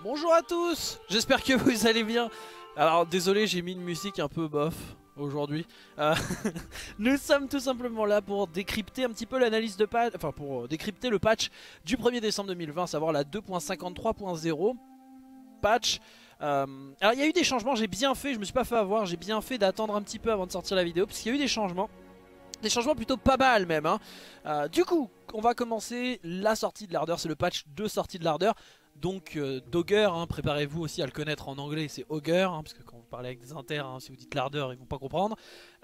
Bonjour à tous, j'espère que vous allez bien. Alors désolé, j'ai mis une musique un peu bof aujourd'hui. Euh, Nous sommes tout simplement là pour décrypter un petit peu l'analyse de patch, enfin pour décrypter le patch du 1er décembre 2020, à savoir la 2.53.0 patch. Alors il y a eu des changements, j'ai bien fait, je me suis pas fait avoir, j'ai bien fait d'attendre un petit peu avant de sortir la vidéo, parce qu'il y a eu des changements. Des changements plutôt pas mal même hein. Du coup on va commencer la sortie de l'ardeur, c'est le patch de sortie de l'ardeur. Donc Dogger, hein, préparez-vous aussi à le connaître en anglais, c'est Augur hein, parce que quand vous parlez avec des inters, hein, si vous dites l'ardeur ils vont pas comprendre.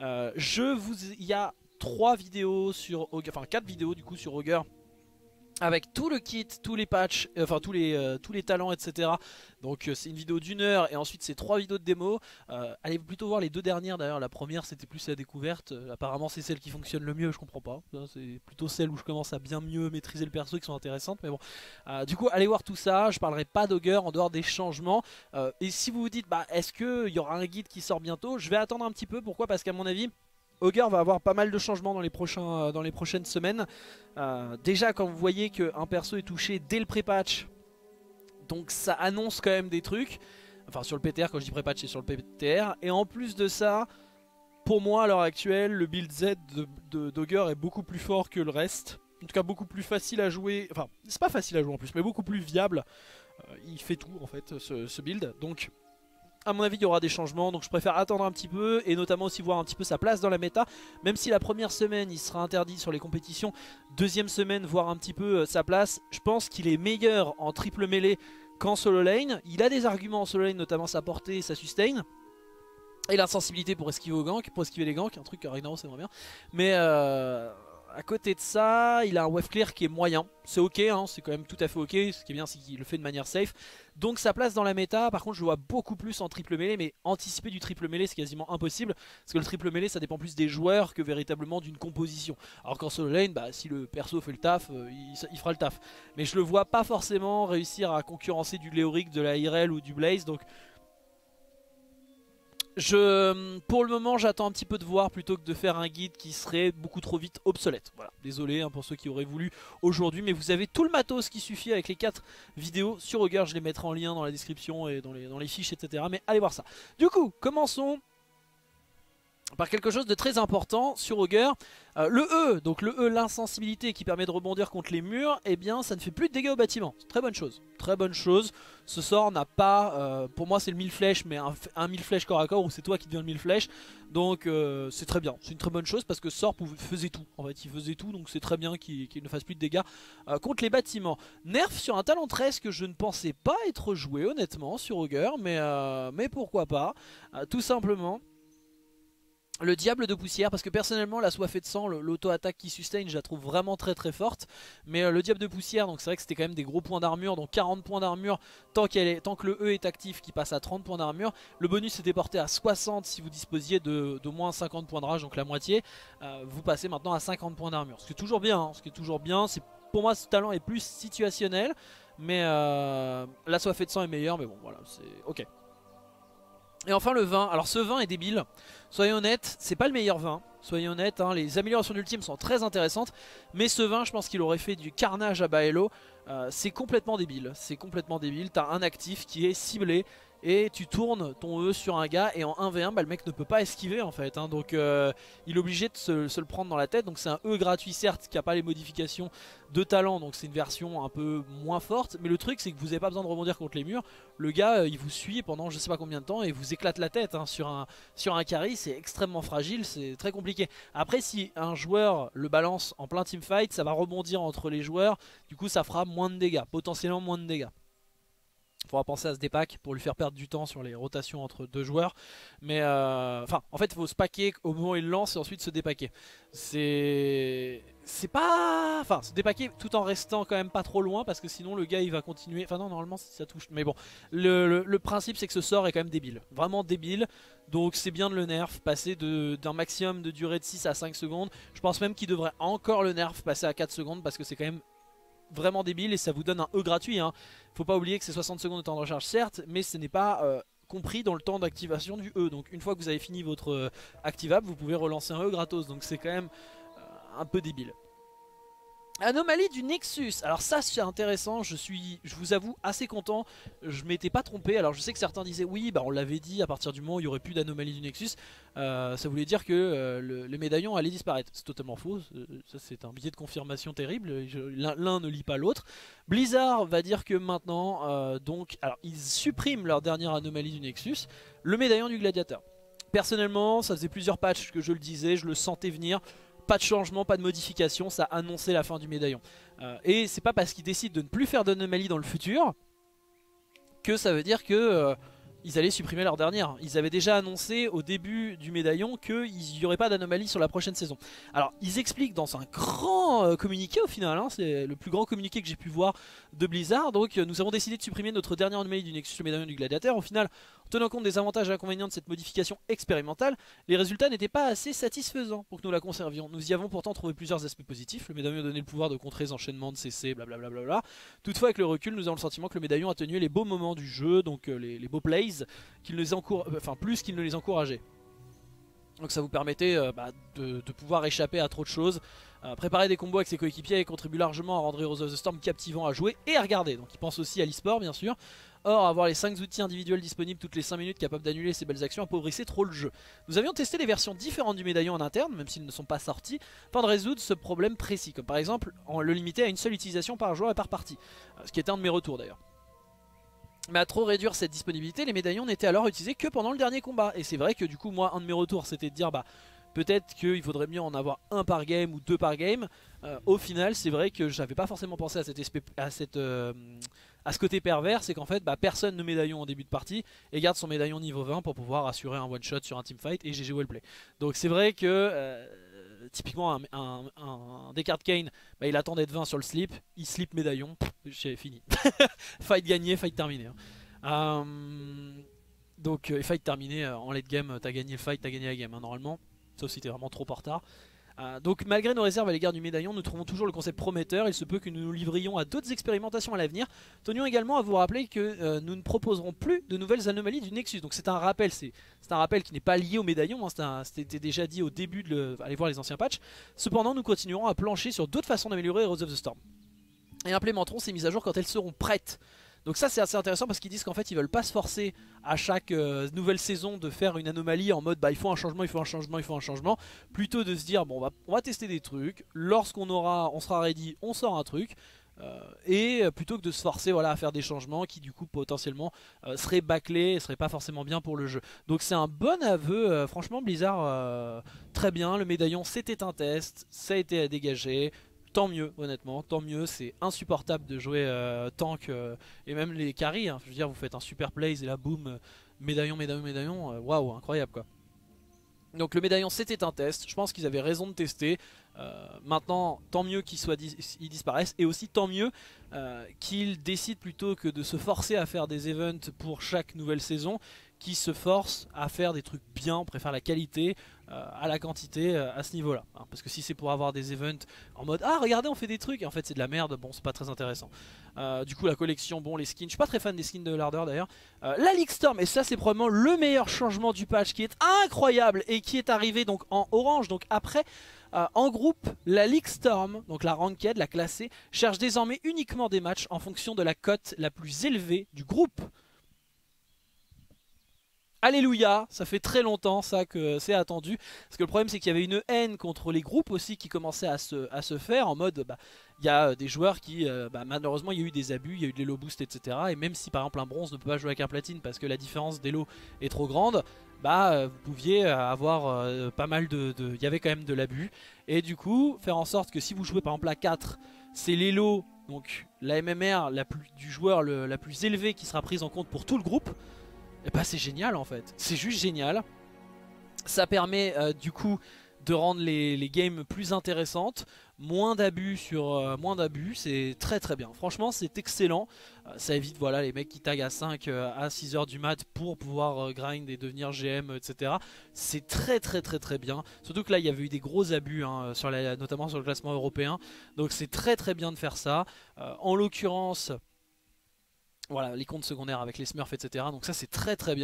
Il y a 3 vidéos sur Augur, enfin 4 vidéos du coup sur Augur, avec tout le kit, tous les patchs, enfin tous les talents, etc. Donc c'est une vidéo d'1 heure et ensuite c'est 3 vidéos de démo. Allez plutôt voir les 2 dernières d'ailleurs. La première c'était plus la découverte. Apparemment c'est celle qui fonctionne le mieux, je comprends pas. C'est plutôt celle où je commence à bien mieux maîtriser le perso qui sont intéressantes. Mais bon, du coup allez voir tout ça. Je parlerai pas d'Augur en dehors des changements. Et si vous vous dites bah est-ce qu'il y aura un guide qui sort bientôt, je vais attendre un petit peu. Pourquoi? Parce qu'à mon avis Augur va avoir pas mal de changements dans les prochaines semaines. Déjà quand vous voyez qu'un perso est touché dès le pré-patch, donc ça annonce quand même des trucs. Enfin sur le PTR, quand je dis pré-patch c'est sur le PTR. Et en plus de ça, pour moi à l'heure actuelle, le build Z d'Augur est beaucoup plus fort que le reste. En tout cas beaucoup plus facile à jouer. Enfin c'est pas facile à jouer en plus, mais beaucoup plus viable. Il fait tout en fait ce build. Donc à mon avis il y aura des changements, donc je préfère attendre un petit peu et notamment aussi voir un petit peu sa place dans la méta. Même si la première semaine il sera interdit sur les compétitions, deuxième semaine voir un petit peu sa place. Je pense qu'il est meilleur en triple mêlée qu'en solo lane. Il a des arguments en solo lane, notamment sa portée et sa sustain. Et la sensibilité pour esquiver aux ganks, pour esquiver les ganks, un truc que Ragnaros aimerait bien. Mais à côté de ça, il a un wave clear qui est moyen. C'est ok, hein, c'est quand même tout à fait ok. Ce qui est bien, c'est qu'il le fait de manière safe. Donc sa place dans la méta, par contre je le vois beaucoup plus en triple mêlée. Mais anticiper du triple mêlée c'est quasiment impossible. Parce que le triple mêlée ça dépend plus des joueurs que véritablement d'une composition. Alors qu'en solo lane, bah, si le perso fait le taf, il fera le taf. Mais je le vois pas forcément réussir à concurrencer du Léoric, de la IRL ou du Blaze. Donc pour le moment j'attends un petit peu de voir plutôt que de faire un guide qui serait beaucoup trop vite obsolète. Voilà, désolé hein, pour ceux qui auraient voulu aujourd'hui, mais vous avez tout le matos qui suffit avec les 4 vidéos sur Augur. Je les mettrai en lien dans la description et dans les fiches, etc. Mais allez voir ça. Du coup, commençons par quelque chose de très important sur Augur. Le E, donc le E, l'insensibilité qui permet de rebondir contre les murs, eh bien ça ne fait plus de dégâts au bâtiment. C'est très bonne chose. Très bonne chose. Ce sort n'a pas, pour moi c'est le 1000 flèches, mais un 1000 flèches corps à corps où c'est toi qui deviens le 1000 flèches. Donc c'est très bien. C'est une très bonne chose parce que ce sort faisait tout. En fait, il faisait tout, donc c'est très bien qu'il ne fasse plus de dégâts contre les bâtiments. Nerf sur un talent 13 que je ne pensais pas être joué honnêtement sur Augur, mais pourquoi pas. Tout simplement. Le diable de poussière, parce que personnellement la soifée de sang, l'auto-attaque qui sustain, je la trouve vraiment très très forte. Mais le diable de poussière, donc c'est vrai que c'était quand même des gros points d'armure, donc 40 points d'armure tant que le E est actif, qui passe à 30 points d'armure. Le bonus était porté à 60 si vous disposiez d'au moins 50 points de rage, donc la moitié. Vous passez maintenant à 50 points d'armure, ce qui est toujours bien, hein, ce qui est toujours bien. Pour moi ce talent est plus situationnel, mais la soifée de sang est meilleure, mais bon voilà, c'est ok. Et enfin le vin, alors ce vin est débile, soyons honnêtes, c'est pas le meilleur vin, soyons honnêtes, hein, les améliorations d'ultime sont très intéressantes, mais ce vin je pense qu'il aurait fait du carnage à Baello. C'est complètement débile, t'as un actif qui est ciblé et tu tournes ton E sur un gars et en 1v1 bah, le mec ne peut pas esquiver en fait hein, donc il est obligé de se le prendre dans la tête. Donc c'est un E gratuit certes qui n'a pas les modifications de talent, donc c'est une version un peu moins forte, mais le truc c'est que vous n'avez pas besoin de rebondir contre les murs. Le gars il vous suit pendant je sais pas combien de temps et vous éclate la tête hein, sur un carry. C'est extrêmement fragile, c'est très compliqué. Après si un joueur le balance en plein teamfight, ça va rebondir entre les joueurs, du coup ça fera moins de dégâts, potentiellement moins de dégâts. Il faudra penser à se dépack pour lui faire perdre du temps sur les rotations entre 2 joueurs. Mais enfin en fait il faut se packer au moment où il lance et ensuite se dépacker. C'est pas... Enfin se dépacker tout en restant quand même pas trop loin, parce que sinon le gars il va continuer. Enfin non, normalement ça touche. Mais bon, le principe c'est que ce sort est quand même débile. Vraiment débile. Donc c'est bien de le nerf, passer d'un maximum de durée de 6 à 5 secondes. Je pense même qu'il devrait encore le nerf, passer à 4 secondes, parce que c'est quand même vraiment débile et ça vous donne un E gratuit hein. Faut pas oublier que c'est 60 secondes de temps de recharge certes, mais ce n'est pas compris dans le temps d'activation du E. Donc une fois que vous avez fini votre activable, vous pouvez relancer un E gratos. Donc c'est quand même un peu débile. Anomalie du Nexus. Alors ça c'est intéressant, je vous avoue assez content. Je m'étais pas trompé. Alors je sais que certains disaient oui, bah on l'avait dit, à partir du moment où il y aurait plus d'anomalie du Nexus, ça voulait dire que le médaillon allait disparaître. C'est totalement faux, ça c'est un biais de confirmation terrible, l'un ne lit pas l'autre. Blizzard va dire que maintenant, donc, alors ils suppriment leur dernière anomalie du Nexus, le médaillon du gladiateur. Personnellement, ça faisait plusieurs patchs que je le disais, je le sentais venir. Pas de changement, pas de modification, ça annonçait la fin du médaillon. Et c'est pas parce qu'ils décident de ne plus faire d'anomalie dans le futur que ça veut dire que ils allaient supprimer leur dernière. Ils avaient déjà annoncé au début du médaillon qu'il n'y aurait pas d'anomalie sur la prochaine saison. Alors ils expliquent dans un grand communiqué au final, hein, c'est le plus grand communiqué que j'ai pu voir de Blizzard. Donc nous avons décidé de supprimer notre dernière anomalie du Nexus, le médaillon du gladiateur. Au final, en tenant compte des avantages et inconvénients de cette modification expérimentale, les résultats n'étaient pas assez satisfaisants pour que nous la conservions. Nous y avons pourtant trouvé plusieurs aspects positifs. Le médaillon donnait le pouvoir de contrer les enchaînements de CC, blablabla. Toutefois, avec le recul, nous avons le sentiment que le médaillon atténuait les beaux moments du jeu, donc les beaux plays, plus qu'il ne les encourageait. Donc ça vous permettait de pouvoir échapper à trop de choses. Préparer des combos avec ses coéquipiers et contribue largement à rendre Heroes of the Storm captivant à jouer et à regarder. Donc il pense aussi à l'e-sport bien sûr. Or, avoir les 5 outils individuels disponibles toutes les 5 minutes capables d'annuler ces belles actions appauvrissait trop le jeu. Nous avions testé les versions différentes du médaillon en interne, même s'ils ne sont pas sortis, afin de résoudre ce problème précis, comme par exemple en le limiter à une seule utilisation par joueur et par partie, ce qui était un de mes retours d'ailleurs. Mais à trop réduire cette disponibilité, les médaillons n'étaient alors utilisés que pendant le dernier combat. Et c'est vrai que du coup, moi, un de mes retours, c'était de dire, bah, peut-être qu'il faudrait mieux en avoir un par game ou deux par game. Au final, c'est vrai que j'avais pas forcément pensé à ce côté pervers, c'est qu'en fait, bah, personne ne médaillon en début de partie et garde son médaillon niveau 20 pour pouvoir assurer un one shot sur un teamfight et GG wellplay. Donc c'est vrai que typiquement un Descartes Kane, bah, il attend d'être 20 sur le slip, il slip médaillon, c'est fini. Fight gagné, fight terminé. Hein. Donc fight terminé, en late game, t'as gagné le fight, t'as gagné la game, hein, normalement, sauf si t'es vraiment trop en retard. Donc malgré nos réserves à l'égard du médaillon, nous trouvons toujours le concept prometteur. Il se peut que nous nous livrions à d'autres expérimentations à l'avenir. Tenions également à vous rappeler que nous ne proposerons plus de nouvelles anomalies du Nexus. Donc c'est un rappel, c'est un rappel qui n'est pas lié au médaillon, hein, c'était déjà dit au début, allez voir les anciens patchs. Cependant nous continuerons à plancher sur d'autres façons d'améliorer Heroes of the Storm. Et implémenterons ces mises à jour quand elles seront prêtes. Donc ça c'est assez intéressant parce qu'ils disent qu'en fait ils veulent pas se forcer à chaque nouvelle saison de faire une anomalie en mode bah il faut un changement, il faut un changement, il faut un changement. Plutôt de se dire bon on va tester des trucs, lorsqu'on sera ready, on sort un truc. Et plutôt que de se forcer voilà, à faire des changements qui du coup potentiellement seraient bâclés et seraient pas forcément bien pour le jeu. Donc c'est un bon aveu, franchement Blizzard très bien, le médaillon c'était un test, ça a été dégagé. Tant mieux, honnêtement, tant mieux, c'est insupportable de jouer tank et même les carries, hein. Je veux dire, vous faites un super plays et là, boum, médaillon, waouh, incroyable quoi. Donc le médaillon c'était un test, je pense qu'ils avaient raison de tester. Maintenant tant mieux qu'ils disparaissent et aussi tant mieux qu'ils décident plutôt que de se forcer à faire des events pour chaque nouvelle saison, qui se forcent à faire des trucs bien, on préfère la qualité à la quantité à ce niveau là, hein, parce que si c'est pour avoir des events en mode ah regardez on fait des trucs et en fait c'est de la merde, bon c'est pas très intéressant. Du coup la collection, bon les skins, je suis pas très fan des skins de l'Ardeur d'ailleurs. La League Storm, et ça c'est probablement le meilleur changement du patch qui est incroyable et qui est arrivé donc en orange, donc après en groupe, la League Storm, donc la Ranked, la classée, cherche désormais uniquement des matchs en fonction de la cote la plus élevée du groupe. Alléluia, ça fait très longtemps ça que c'est attendu. Parce que le problème c'est qu'il y avait une haine contre les groupes aussi qui commençait à se faire en mode bah, il y a des joueurs qui malheureusement il y a eu des abus, il y a eu des low boost etc. Et même si par exemple un bronze ne peut pas jouer avec un platine parce que la différence des lots est trop grande, bah vous pouviez avoir pas mal il y avait quand même de l'abus. Et du coup faire en sorte que si vous jouez par exemple à 4, c'est les lots, donc la MMR du joueur la plus élevée qui sera prise en compte pour tout le groupe. Et bah c'est génial en fait, c'est juste génial. Ça permet du coup de rendre les games plus intéressantes, moins d'abus c'est très très bien. Franchement c'est excellent, ça évite voilà les mecs qui taguent à 5 à 6h du mat pour pouvoir grind et devenir GM etc. C'est très très très très bien, surtout que là il y avait eu des gros abus hein, notamment sur le classement européen, donc c'est très très bien de faire ça. En l'occurrence... Voilà, les comptes secondaires avec les smurfs, etc. Donc ça c'est très très bien.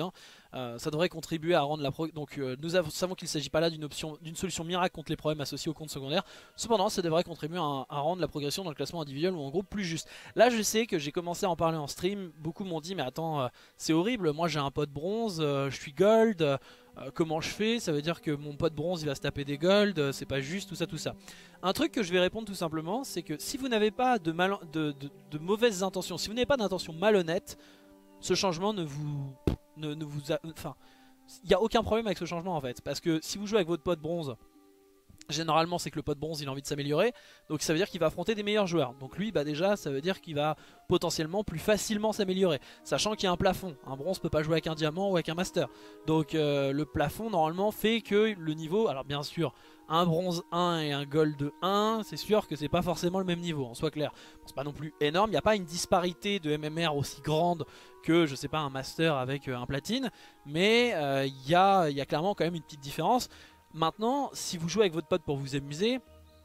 Ça devrait contribuer à rendre la donc nous savons qu'il ne s'agit pas là d'une solution miracle contre les problèmes associés aux comptes secondaires. Cependant, ça devrait contribuer à rendre la progression dans le classement individuel ou en groupe plus juste. Là, je sais que j'ai commencé à en parler en stream. Beaucoup m'ont dit mais attends, c'est horrible. Moi, j'ai un pote bronze, je suis gold. Comment je fais? Ça veut dire que mon pote bronze il va se taper des gold, c'est pas juste, tout ça, tout ça. Un truc que je vais répondre tout simplement, c'est que si vous n'avez pas de mauvaises intentions, si vous n'avez pas d'intention malhonnête, ce changement enfin, il n'y a aucun problème avec ce changement en fait. Parce que si vous jouez avec votre pote bronze, généralement c'est que le pote bronze il a envie de s'améliorer, donc ça veut dire qu'il va affronter des meilleurs joueurs. Donc lui bah déjà ça veut dire qu'il va potentiellement plus facilement s'améliorer, sachant qu'il y a un plafond. Un bronze peut pas jouer avec un diamant ou avec un master. Donc le plafond normalement fait que le niveau, alors bien sûr un bronze 1 et un gold 1, c'est sûr que c'est pas forcément le même niveau, on soit clair. Bon, c'est pas non plus énorme, il n'y a pas une disparité de MMR aussi grande que je sais pas un master avec un platine, mais il y a clairement quand même une petite différence. Maintenant, si vous jouez avec votre pote pour vous amuser,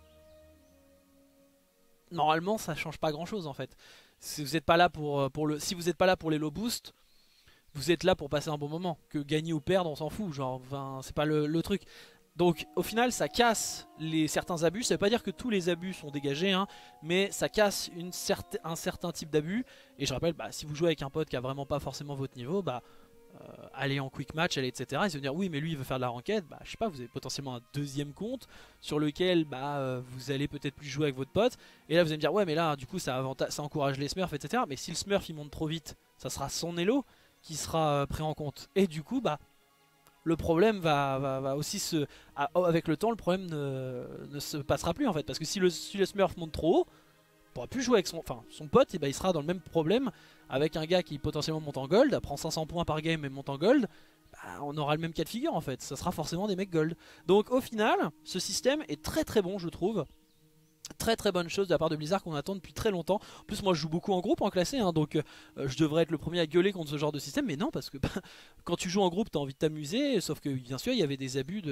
normalement ça change pas grand chose en fait. Si vous n'êtes pas là si vous n'êtes pas là pour les low boosts, vous êtes là pour passer un bon moment. Que gagner ou perdre, on s'en fout. Genre, enfin, c'est pas le truc. Donc au final ça casse certains abus. Ça veut pas dire que tous les abus sont dégagés, hein, mais ça casse un certain type d'abus. Et je rappelle, bah, si vous jouez avec un pote qui a vraiment pas forcément votre niveau, bah aller en quick match, aller etc. Ils se dire oui mais lui il veut faire de la ranked, bah je sais pas, vous avez potentiellement un deuxième compte sur lequel bah vous allez peut-être plus jouer avec votre pote. Et là vous allez me dire ouais mais là du coup ça encourage les smurfs etc. Mais si le smurf il monte trop vite, ça sera son elo qui sera pris en compte. Et du coup bah le problème va aussi avec le temps le problème ne se passera plus en fait. Parce que si le smurf monte trop haut, il pourra plus jouer avec son pote, et bah, il sera dans le même problème avec un gars qui potentiellement monte en gold, prend 500 points par game et monte en gold. Bah, on aura le même cas de figure en fait, ça sera forcément des mecs gold. Donc au final, ce système est très très bon je trouve. Très très bonne chose de la part de Blizzard qu'on attend depuis très longtemps. En plus moi je joue beaucoup en groupe en classé, hein, donc je devrais être le premier à gueuler contre ce genre de système. Mais non, parce que bah, quand tu joues en groupe t'as envie de t'amuser. Sauf que bien sûr il y avait des abus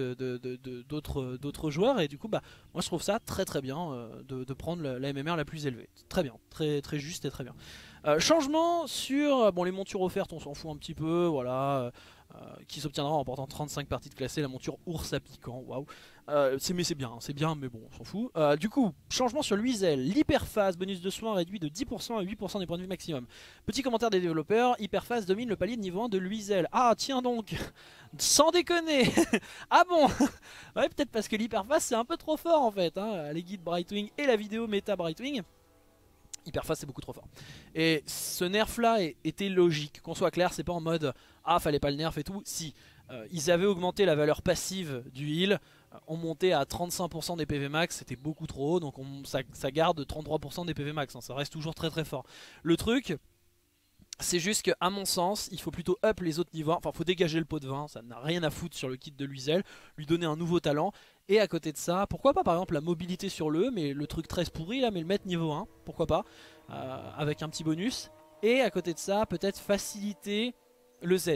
d'autres joueurs. Et du coup bah moi je trouve ça très très bien de prendre la MMR la plus élevée. Très bien, très, très juste et très bien. Changement sur bon, les montures offertes, on s'en fout un petit peu, voilà. Qui s'obtiendra en portant 35 parties de classé, la monture ours à piquant, waouh. Mais c'est bien, mais bon, on s'en fout. Du coup, changement sur l'Huizel, l'hyperphase, bonus de soins réduit de 10% à 8% des points de vue maximum. Petit commentaire des développeurs, hyperphase domine le palier de niveau 1 de l'Huizel. Ah tiens donc, sans déconner. Ah bon. Ouais, peut-être parce que l'hyperphase c'est un peu trop fort en fait, hein. Les guides Brightwing et la vidéo méta Brightwing. Hyperphase c'est beaucoup trop fort. Et ce nerf là était logique. Qu'on soit clair, c'est pas en mode ah fallait pas le nerf et tout. Si ils avaient augmenté la valeur passive du heal, on montait à 35% des PV max, c'était beaucoup trop haut. Donc ça garde 33% des PV max, hein, ça reste toujours très très fort. Le truc c'est juste que à mon sens il faut plutôt up les autres niveaux. Enfin faut dégager le pot de vin, ça n'a rien à foutre sur le kit de l'Huizel, lui donner un nouveau talent. Et à côté de ça, pourquoi pas par exemple la mobilité sur mais le truc 13 pourri là, mais le mettre niveau 1, pourquoi pas, avec un petit bonus. Et à côté de ça, peut-être faciliter le Z,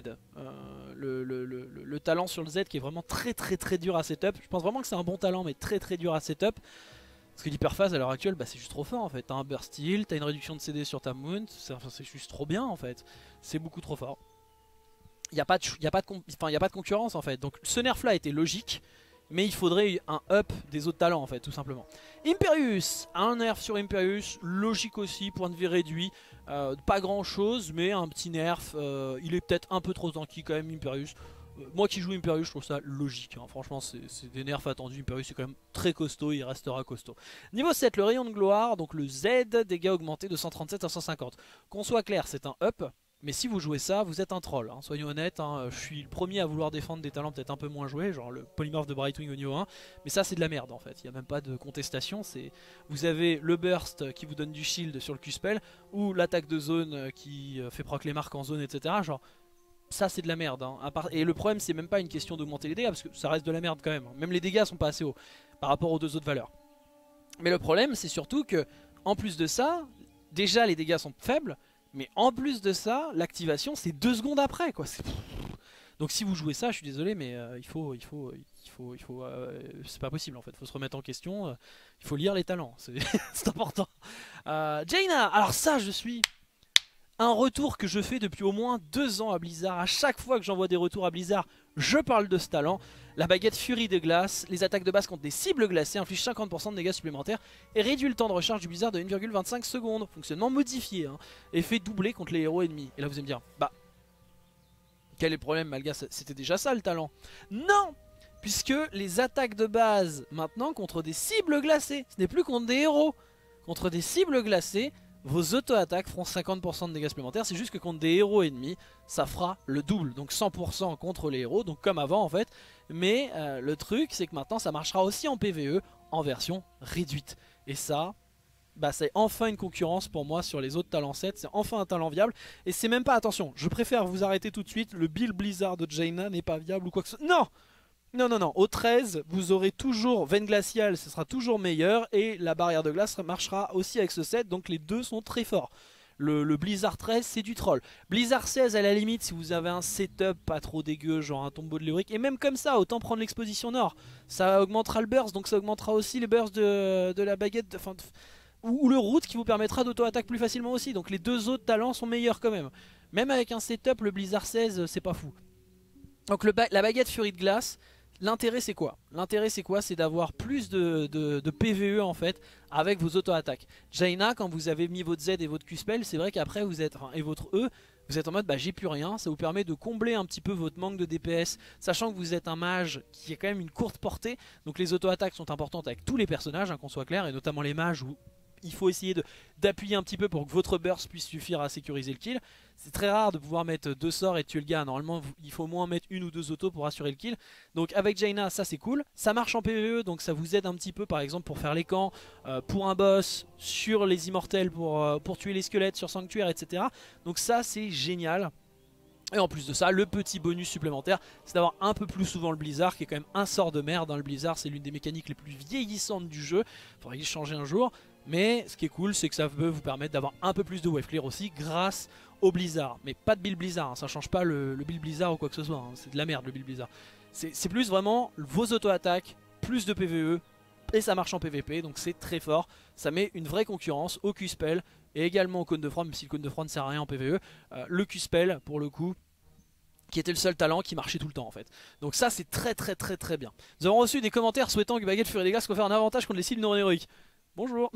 le talent sur le Z qui est vraiment très très très dur à setup. Je pense vraiment que c'est un bon talent mais très très dur à setup. Parce que l'hyperphase à l'heure actuelle, bah, c'est juste trop fort en fait. T'as un burst heal, t'as une réduction de CD sur ta mount, c'est juste trop bien en fait. C'est beaucoup trop fort. Il n'y a pas de concurrence en fait. Donc ce nerf là était logique. Mais il faudrait un up des autres talents en fait, tout simplement. Imperius, un nerf sur Imperius, logique aussi, point de vie réduit. Pas grand chose, mais un petit nerf. Il est peut-être un peu trop tanky quand même, Imperius. Moi qui joue Imperius, je trouve ça logique, hein. Franchement c'est des nerfs attendus. Imperius c'est quand même très costaud, il restera costaud. Niveau 7, le rayon de gloire, donc le Z, dégâts augmentés de 137 à 150. Qu'on soit clair, c'est un up. Mais si vous jouez ça, vous êtes un troll, hein. Soyons honnêtes, hein. Je suis le premier à vouloir défendre des talents peut-être un peu moins joués, genre le polymorphe de Brightwing au niveau 1. Mais ça c'est de la merde en fait, il n'y a même pas de contestation. Vous avez le burst qui vous donne du shield sur le Q-spell, ou l'attaque de zone qui fait proc les marques en zone, etc. Genre, ça c'est de la merde, hein. Et le problème c'est même pas une question d'augmenter les dégâts, parce que ça reste de la merde quand même, hein. Même les dégâts sont pas assez hauts par rapport aux deux autres valeurs. Mais le problème c'est surtout que, en plus de ça, déjà les dégâts sont faibles. Mais en plus de ça, l'activation c'est 2 secondes après quoi. Donc si vous jouez ça, je suis désolé, mais c'est pas possible en fait. Il faut se remettre en question. Il faut lire les talents, c'est important. Jaina, alors ça je suis Un retour que je fais depuis au moins 2 ans à Blizzard. À chaque fois que j'envoie des retours à Blizzard, je parle de ce talent. La baguette Furie de glace, les attaques de base contre des cibles glacées infligent 50% de dégâts supplémentaires et réduit le temps de recharge du Blizzard de 1,25 secondes. Fonctionnement modifié, hein. Effet doublé contre les héros ennemis. Et là vous allez me dire, bah, quel est le problème Malgas? C'était déjà ça le talent. Non, puisque les attaques de base maintenant contre des cibles glacées, ce n'est plus contre des héros. Contre des cibles glacées, vos auto-attaques feront 50% de dégâts supplémentaires. C'est juste que contre des héros ennemis, ça fera le double. Donc 100% contre les héros, donc comme avant en fait. Mais le truc, c'est que maintenant ça marchera aussi en PvE en version réduite. Et ça, bah, c'est enfin une concurrence pour moi sur les autres talents 7. C'est enfin un talent viable. Et c'est même pas, attention, je préfère vous arrêter tout de suite. Le Bill Blizzard de Jaina n'est pas viable ou quoi que ce soit. Non! Non, non, non, au 13, vous aurez toujours Veine Glaciale, ce sera toujours meilleur. Et la barrière de glace marchera aussi avec ce set, donc les deux sont très forts. Le Blizzard 13, c'est du troll. Blizzard 16, à la limite, si vous avez un setup pas trop dégueu, genre un tombeau de Léoric. Et même comme ça, autant prendre l'exposition nord. Ça augmentera le burst, donc ça augmentera aussi les bursts de la baguette, ou le route qui vous permettra d'auto-attaque plus facilement aussi. Donc les deux autres talents sont meilleurs quand même. Même avec un setup, le Blizzard 16, c'est pas fou. Donc la baguette Furie de glace... L'intérêt c'est quoi? L'intérêt c'est quoi? C'est d'avoir plus de PvE en fait avec vos auto-attaques. Jaina, quand vous avez mis votre Z et votre Q-Spell, c'est vrai qu'après vous êtes, et votre E, vous êtes en mode bah j'ai plus rien. Ça vous permet de combler un petit peu votre manque de DPS, sachant que vous êtes un mage qui a quand même une courte portée. Donc les auto-attaques sont importantes avec tous les personnages, hein, qu'on soit clair, et notamment les mages où il faut essayer d'appuyer un petit peu pour que votre burst puisse suffire à sécuriser le kill. C'est très rare de pouvoir mettre 2 sorts et tuer le gars. Normalement, il faut au moins mettre 1 ou 2 autos pour assurer le kill. Donc avec Jaina, ça c'est cool. Ça marche en PvE, donc ça vous aide un petit peu par exemple pour faire les camps, pour un boss, sur les immortels, pour tuer les squelettes, sur Sanctuaire, etc. Donc ça c'est génial. Et en plus de ça, le petit bonus supplémentaire, c'est d'avoir un peu plus souvent le Blizzard, qui est quand même un sort de merde. Le Blizzard, c'est l'une des mécaniques les plus vieillissantes du jeu. Il faudrait y changer un jour. Mais ce qui est cool, c'est que ça peut vous permettre d'avoir un peu plus de wave clear aussi grâce au Blizzard. Mais pas de build Blizzard, hein. Ça change pas le build Blizzard ou quoi que ce soit, hein. C'est de la merde le build Blizzard. C'est plus vraiment vos auto-attaques, plus de PvE, et ça marche en PvP, donc c'est très fort. Ça met une vraie concurrence au Q-Spell et également au cône de froid, même si le cône de froid ne sert à rien en PvE. Le Q-Spell, pour le coup, qui était le seul talent qui marchait tout le temps en fait. Donc ça c'est très très très très bien. Nous avons reçu des commentaires souhaitant que Baguette Furie des Glaces confère un avantage contre les cibles non héroïques. Bonjour.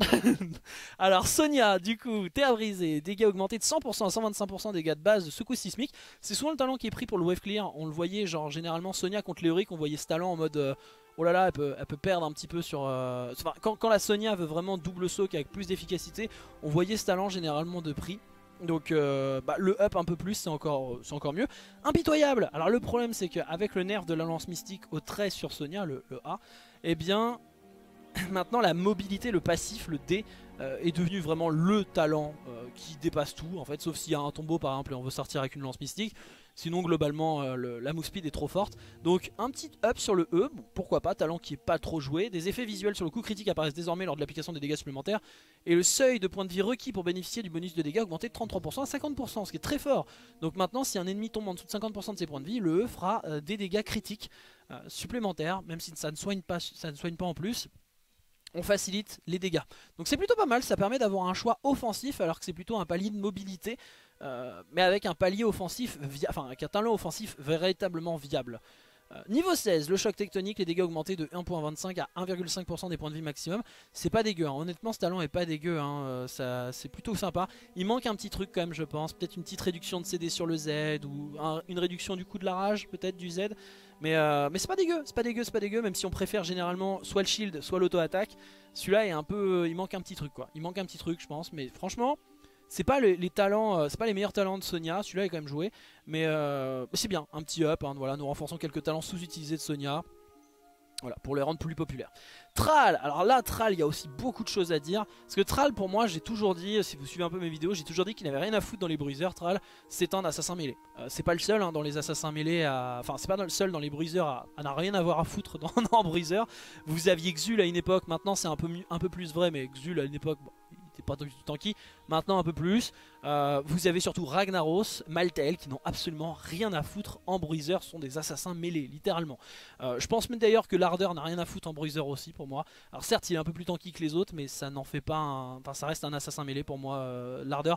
Alors Sonia, du coup, terre brisée, dégâts augmentés de 100% à 125% dégâts de base de secousse sismique. C'est souvent le talent qui est pris pour le wave clear. On le voyait genre généralement Sonia contre Léoric, on voyait ce talent en mode oh là là, elle peut perdre un petit peu sur... Enfin, quand la Sonia veut vraiment double soak avec plus d'efficacité, on voyait ce talent généralement de prix. Donc bah, le up un peu plus c'est encore mieux. Impitoyable. Alors le problème c'est qu'avec le nerf de la lance mystique au trait sur Sonia, le A, eh bien maintenant la mobilité, le passif, le D est devenu vraiment le talent qui dépasse tout en fait. Sauf s'il y a un tombeau par exemple et on veut sortir avec une lance mystique. Sinon globalement la move speed est trop forte. Donc un petit up sur le E, bon, pourquoi pas, talent qui est pas trop joué. Des effets visuels sur le coup critique apparaissent désormais lors de l'application des dégâts supplémentaires. Et le seuil de points de vie requis pour bénéficier du bonus de dégâts augmenté de 33% à 50%, ce qui est très fort. Donc maintenant si un ennemi tombe en dessous de 50% de ses points de vie, le E fera des dégâts critiques supplémentaires. Même si ça ne soigne pas en plus. On facilite les dégâts. Donc c'est plutôt pas mal, ça permet d'avoir un choix offensif alors que c'est plutôt un palier de mobilité. Mais avec un palier offensif, enfin avec un talent offensif véritablement viable. Niveau 16, le choc tectonique, les dégâts augmentés de 1.25 à 1,5% des points de vie maximum. C'est pas dégueu, hein. Honnêtement ce talent est pas dégueu, hein. C'est plutôt sympa. Il manque un petit truc quand même je pense, peut-être une petite réduction de CD sur le Z ou une réduction du coup de la rage peut-être du Z. Mais c'est pas dégueu, c'est pas dégueu, même si on préfère généralement soit le shield, soit l'auto-attaque. Celui-là est un peu, il manque un petit truc quoi, il manque un petit truc je pense, mais franchement... C'est pas les talents, c'est pas les meilleurs talents de Sonia, celui-là est quand même joué, mais c'est bien, un petit up, hein, voilà, nous renforçons quelques talents sous-utilisés de Sonia, voilà, pour les rendre plus populaires. Thrall, alors là Thrall il y a aussi beaucoup de choses à dire, parce que Thrall pour moi j'ai toujours dit, si vous suivez un peu mes vidéos, j'ai toujours dit qu'il n'avait rien à foutre dans les bruiseurs. Thrall c'est un assassin mêlé, c'est pas le seul hein, dans les assassins mêlés, enfin c'est pas le seul dans les bruiseurs à n'a rien à voir à foutre dans bruiseur. Vous aviez Xul à une époque, maintenant c'est un peu plus vrai, mais Xul à une époque... Bon, pas du tout tanky, maintenant un peu plus. Vous avez surtout Ragnaros, Maltael qui n'ont absolument rien à foutre en bruiser, sont des assassins mêlés, littéralement. Je pense même d'ailleurs que l'Ardeur n'a rien à foutre en bruiser aussi pour moi. Alors certes il est un peu plus tanky que les autres, mais ça n'en fait pas un... Enfin ça reste un assassin mêlé pour moi, l'Ardeur.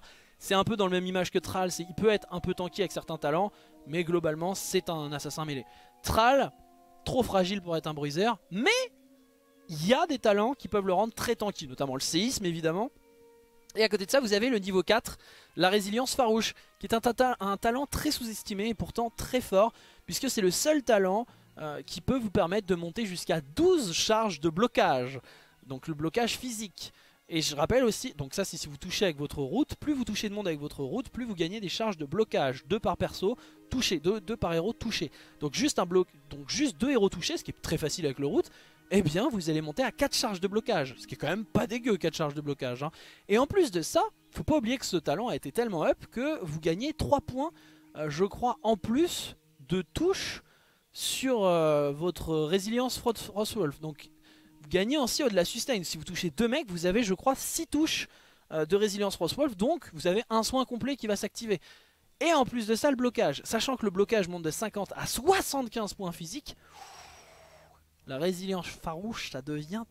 C'est un peu dans le même image que Thrall, il peut être un peu tanky avec certains talents, mais globalement c'est un assassin mêlé. Thrall, trop fragile pour être un bruiser, mais il y a des talents qui peuvent le rendre très tanky, notamment le séisme évidemment. Et à côté de ça vous avez le niveau 4, la résilience farouche, qui est un talent très sous-estimé et pourtant très fort, puisque c'est le seul talent qui peut vous permettre de monter jusqu'à 12 charges de blocage, donc le blocage physique. Et je rappelle aussi, donc ça c'est si vous touchez avec votre route, plus vous touchez de monde avec votre route, plus vous gagnez des charges de blocage, 2 par perso, touché, 2 par héros touché. Donc juste, juste 2 héros touchés, ce qui est très facile avec le route, eh bien vous allez monter à 4 charges de blocage, ce qui est quand même pas dégueu 4 charges de blocage. Hein. Et en plus de ça, faut pas oublier que ce talent a été tellement up que vous gagnez 3 points, je crois, en plus de touche sur votre résilience Frostwolf. Donc vous gagnez aussi de la sustain. Si vous touchez 2 mecs, vous avez je crois 6 touches de résilience Frostwolf. Donc vous avez un soin complet qui va s'activer. Et en plus de ça le blocage. Sachant que le blocage monte de 50 à 75 points physiques. La résilience farouche ça devient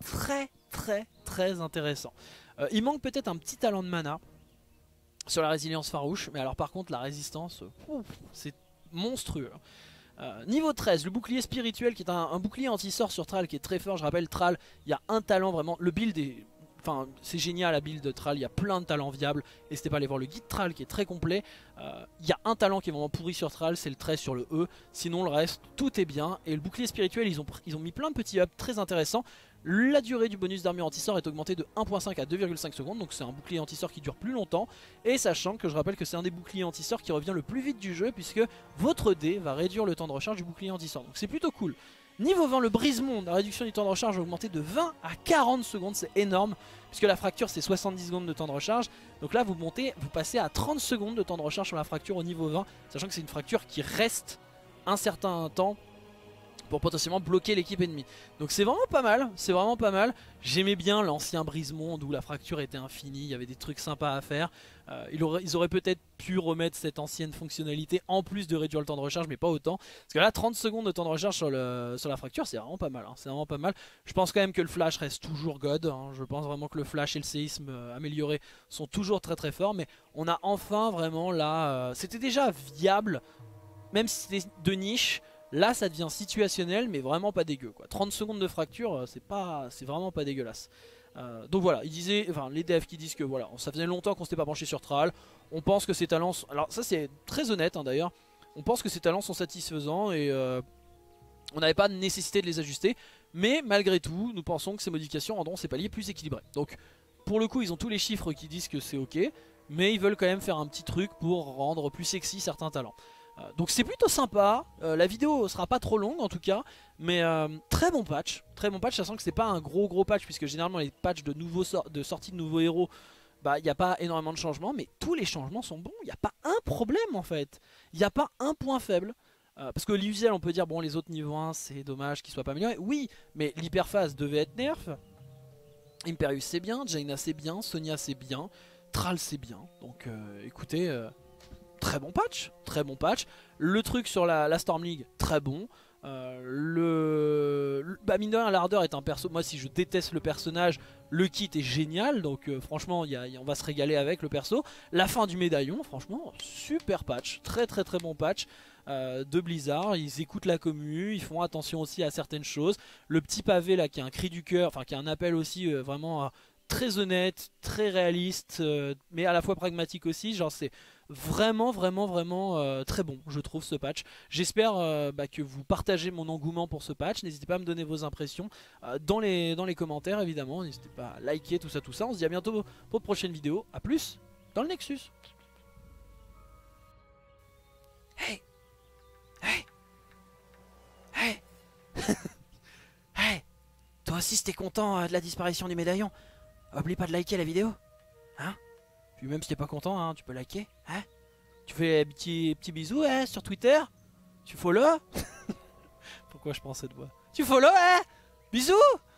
très intéressant. Il manque peut-être un petit talent de mana sur la résilience farouche. Mais alors par contre la résistance c'est monstrueux. Niveau 13, le bouclier spirituel qui est un bouclier anti-sort sur Thrall qui est très fort. Je rappelle Thrall, il y a un talent vraiment, le build est... Enfin c'est génial la build de Thrall, il y a plein de talents viables. N'hésitez pas à aller voir le guide Thrall qui est très complet. Il y a un talent qui est vraiment pourri sur Thrall, c'est le 13 sur le E. Sinon le reste, tout est bien. Et le bouclier spirituel, ils ont mis plein de petits ups très intéressants. La durée du bonus d'armure anti-sort est augmentée de 1.5 à 2,5 secondes. Donc c'est un bouclier anti-sort qui dure plus longtemps. Et sachant que je rappelle que c'est un des boucliers anti-sort qui revient le plus vite du jeu, puisque votre dé va réduire le temps de recharge du bouclier anti-sort. Donc c'est plutôt cool. Niveau 20, le brise-monde, la réduction du temps de recharge a augmenté de 20 à 40 secondes, c'est énorme. Puisque la fracture c'est 70 secondes de temps de recharge. Donc là vous passez à 30 secondes de temps de recharge sur la fracture au niveau 20. Sachant que c'est une fracture qui reste un certain temps pour potentiellement bloquer l'équipe ennemie. Donc c'est vraiment pas mal, c'est vraiment pas mal. J'aimais bien l'ancien brise-monde où la fracture était infinie, il y avait des trucs sympas à faire. Ils auraient peut-être pu remettre cette ancienne fonctionnalité en plus de réduire le temps de recharge, mais pas autant. Parce que là 30 secondes de temps de recharge sur la fracture c'est vraiment pas mal, hein. C'est vraiment pas mal. Je pense quand même que le flash reste toujours god, hein. Je pense vraiment que le flash et le séisme amélioré sont toujours très forts. Mais on a enfin vraiment là, c'était déjà viable, même si c'était de niche. Là ça devient situationnel mais vraiment pas dégueu quoi. 30 secondes de fracture c'est vraiment pas dégueulasse. Donc voilà, les devs qui disent que voilà, ça faisait longtemps qu'on s'était pas penché sur Thrall. On pense que ces talents sont... Alors ça c'est très honnête hein, d'ailleurs. On pense que ces talents sont satisfaisants et on n'avait pas de nécessité de les ajuster. Mais malgré tout, nous pensons que ces modifications rendront ces paliers plus équilibrés. Donc pour le coup ils ont tous les chiffres qui disent que c'est ok. Mais ils veulent quand même faire un petit truc pour rendre plus sexy certains talents. Donc c'est plutôt sympa, la vidéo sera pas trop longue en tout cas, mais très bon patch, sachant que c'est pas un gros patch, puisque généralement les patchs de sortie de nouveaux héros, bah il n'y a pas énormément de changements, mais tous les changements sont bons, il n'y a pas un problème en fait, il n'y a pas un point faible, parce que l'usuel on peut dire bon les autres niveaux 1 c'est dommage qu'ils soient pas améliorés, oui, mais l'hyperphase devait être nerf, Imperius c'est bien, Jaina c'est bien, Sonya c'est bien, Thrall c'est bien, donc écoutez... Très bon patch. Le truc sur la Storm League, très bon. Mine de rien, l'Ardeur est un perso. Moi, si je déteste le personnage, le kit est génial. Donc, franchement, on va se régaler avec le perso. La fin du médaillon, franchement, super patch. Très bon patch de Blizzard. Ils écoutent la commu, ils font attention aussi à certaines choses. Le petit pavé là, qui est un cri du cœur, enfin, qui est un appel aussi vraiment très honnête, très réaliste, mais à la fois pragmatique aussi. Genre, c'est vraiment très bon je trouve ce patch. J'espère que vous partagez mon engouement pour ce patch. N'hésitez pas à me donner vos impressions dans les commentaires évidemment. N'hésitez pas à liker tout ça. On se dit à bientôt pour de prochaines vidéos. A plus dans le Nexus. Hey hey hey hey. Toi aussi c'était content de la disparition du médaillon. Oublie pas de liker la vidéo. Hein? Puis même si t'es pas content, hein, tu peux liker. Hein? Tu fais petit bisou hein, sur Twitter. Tu follow. Pourquoi je prends cette voix? Tu follow hein? Bisous.